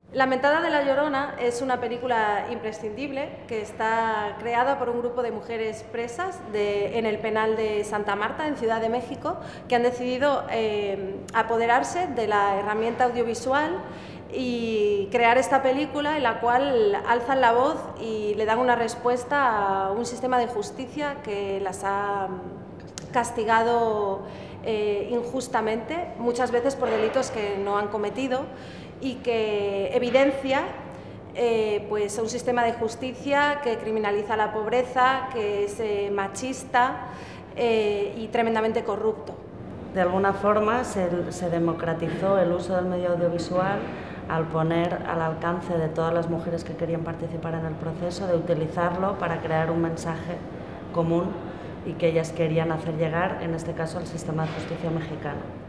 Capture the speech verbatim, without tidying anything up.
Lamentada de la Llorona es una película imprescindible que está creada por un grupo de mujeres presas de, en el penal de Santa Marta, en Ciudad de México, que han decidido eh, apoderarse de la herramienta audiovisual y crear esta película en la cual alzan la voz y le dan una respuesta a un sistema de justicia que las ha castigado eh, injustamente, muchas veces por delitos que no han cometido, y que evidencia eh, pues un sistema de justicia que criminaliza la pobreza, que es eh, machista eh, y tremendamente corrupto. De alguna forma se, se democratizó el uso del medio audiovisual al poner al alcance de todas las mujeres que querían participar en el proceso, de utilizarlo para crear un mensaje común y que ellas querían hacer llegar, en este caso, al sistema de justicia mexicano.